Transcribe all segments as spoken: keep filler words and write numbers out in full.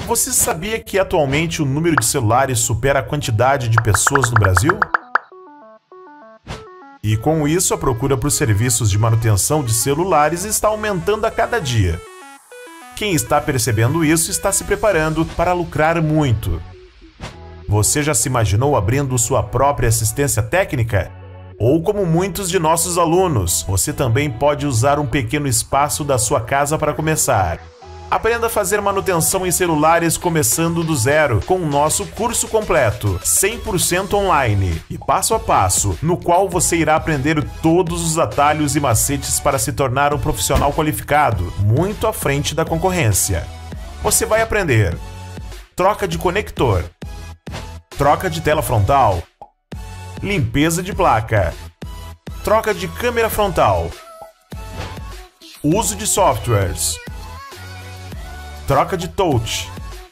Você sabia que atualmente o número de celulares supera a quantidade de pessoas no Brasil? E com isso, a procura por serviços de manutenção de celulares está aumentando a cada dia. Quem está percebendo isso está se preparando para lucrar muito. Você já se imaginou abrindo sua própria assistência técnica? Ou como muitos de nossos alunos, você também pode usar um pequeno espaço da sua casa para começar. Aprenda a fazer manutenção em celulares começando do zero com o nosso curso completo, cem por cento online e passo a passo, no qual você irá aprender todos os atalhos e macetes para se tornar um profissional qualificado, muito à frente da concorrência. Você vai aprender troca de conector, troca de tela frontal, limpeza de placa, troca de câmera frontal, uso de softwares, troca de touch,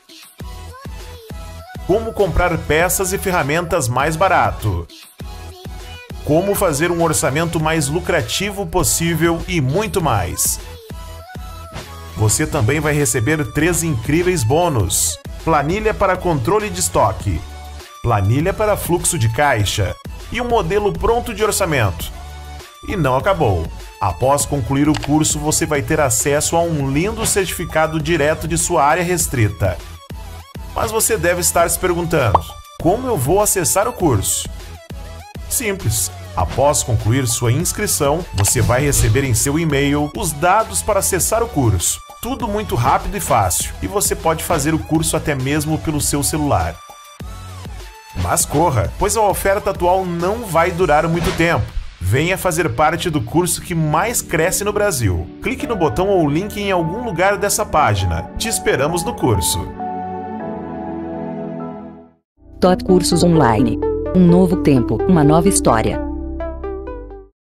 como comprar peças e ferramentas mais barato, como fazer um orçamento mais lucrativo possível e muito mais. Você também vai receber três incríveis bônus: planilha para controle de estoque, planilha para fluxo de caixa e um modelo pronto de orçamento. E não acabou. Após concluir o curso, você vai ter acesso a um lindo certificado direto de sua área restrita. Mas você deve estar se perguntando: como eu vou acessar o curso? Simples. Após concluir sua inscrição, você vai receber em seu e-mail os dados para acessar o curso. Tudo muito rápido e fácil, e você pode fazer o curso até mesmo pelo seu celular. Mas corra, pois a oferta atual não vai durar muito tempo. Venha fazer parte do curso que mais cresce no Brasil. Clique no botão ou link em algum lugar dessa página. Te esperamos no curso. Top Cursos Online. Um novo tempo, uma nova história.